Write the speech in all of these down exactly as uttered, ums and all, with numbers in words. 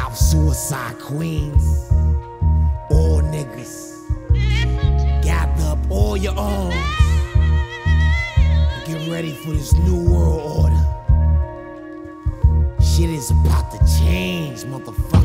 South Suicide Queens. All niggas, gather up all your arms and get ready for this new world order. Shit is about to change, motherfucker.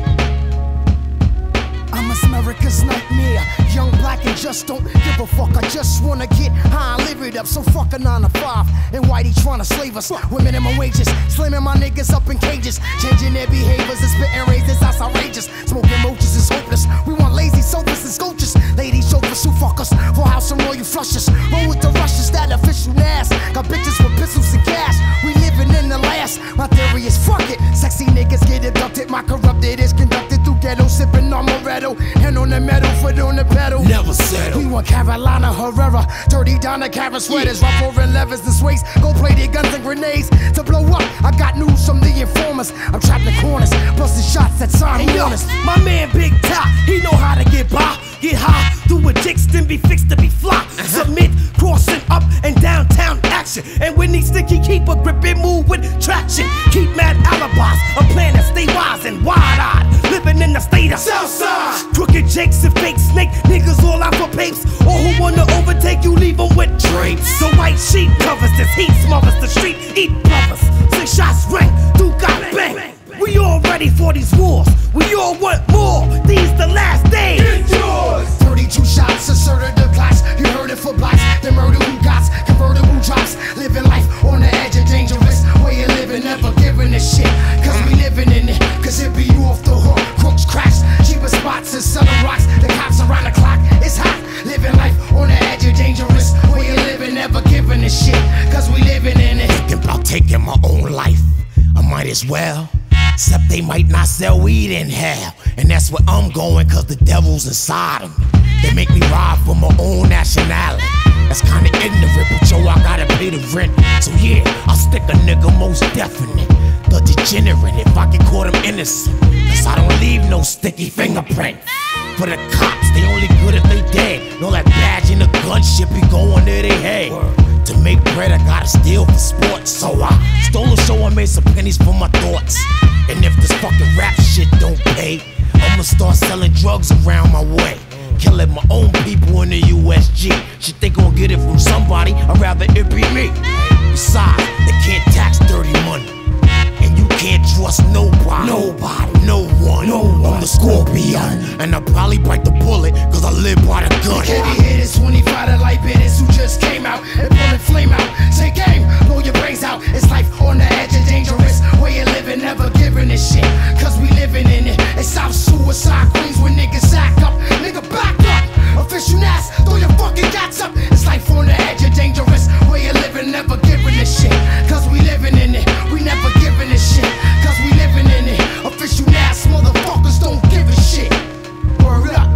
I'm America's nightmare, young, black, and just don't give a fuck. I just wanna get high and live it up, so fuck a nine to five. And whitey trying to slave us with minimum wages, slamming my niggas up in cages, changing their behaviors and spitting razors. That's outrageous. Smoking roaches is hopeless. We want lazy sofas and sculptures, ladies chauffeurs who fuck us for house and royal flushes. Roll with the rushes, that official nass. Got bitches with pistols and cash. We living in the last. My theory is fuck it. Sexy niggas get abducted. My corrupted is conducted through ghetto, sipping on Moretto. Hand on the metal, foot on the pedal. Never settle. We want Carolina Herrera, dirty down the Karen sweaters, rough over levers and sways. Go play their guns and grenades to blow up. I got news from the informers. I'm trapped in corners, busting shots that sign hey, yo, warners. my man Big Top, he know how to get by, get high, do a jigs, then be fixed to be fly. Uh-huh. Submit, crossing up and downtown action. And when he sticky, keep a grip and move with traction. Keep mad alibis, a plan to stay wise and wide-eyed, living in the state of Southside. Crooked jakes and fake snake niggas all out for papes. Or who wanna overtake you, leave them with drapes. So white sheet covers this heat, smothers the street, eat brothers. Six shots ring, do got bang. We all ready for these wars, we all want more. These the last days. Get yours. thirty-two shots, asserted the blacks. You heard it for blacks. The murder who got convertible drops. Living life on the edge of dangerous. Way of living, never giving a shit. Cause we living in it, cause it be you off the hook. Crooks crash, cheaper spots and selling rocks. The cops around the clock, it's hot. Living life on the edge of dangerous. Way of living, never giving a shit. Cause we living in it. Thinking about taking my own life, I might as well. Except they might not sell weed in hell. And that's where I'm going, cause the devil's inside them. They make me ride for my own nationality. That's kinda ignorant, but yo, I gotta pay the rent. So yeah, I'll stick a nigga most definite. The degenerate, if I get caught, I'm innocent. Cause I don't leave no sticky fingerprint. For the cops, they only good if they dead. Know that badge and the gun shit be going to their head. To make bread, I gotta steal for sports. So I stole a show and made some pennies for my thoughts. And if this fucking rap shit don't pay, I'ma start selling drugs around my way. Killing my own people in the U S G. Shit, they gon' get it from somebody, I'd rather it be me. Besides, they can't tax dirty money. And you can't trust nobody. Nobody, no one. No one. I'm the Scorpion. And I'll probably bite the bullet, cause I live by the gun. Heavy hitters, twenty-five to light bitters who just came out and pulling flame out. Say game, blow your brains out. It's life on the edge of dangerous. Way of living, never giving a shit. Cause we living in it. It's South Suicide Queens when niggas act up. Nigga back up. Official ass, throw your fucking gats up. It's life on the edge of dangerous. Way of living, never giving a shit. Cause we living in it. We never giving a shit. Cause we living in it. Official ass motherfuckers don't give a shit. Word up.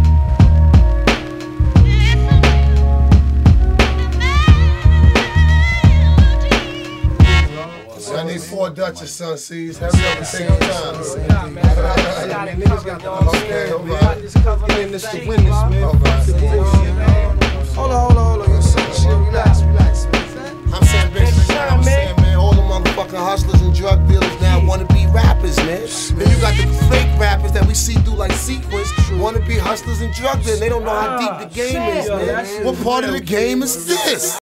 I need four Dutchess, son, C's. Hurry up and take your time. Niggas got the okay, alright. Getting this to win this, man. Hold on, hold on, hold on. Chill, relax, relax, man. I'm saying, basically, I'm saying, man, all the motherfucking hustlers and drug dealers now wanna be rappers, man. Then you got the fake rappers that we see through like Sequence, wanna be hustlers and drug dealers. They don't know how deep the game is, man. What part of the game is this?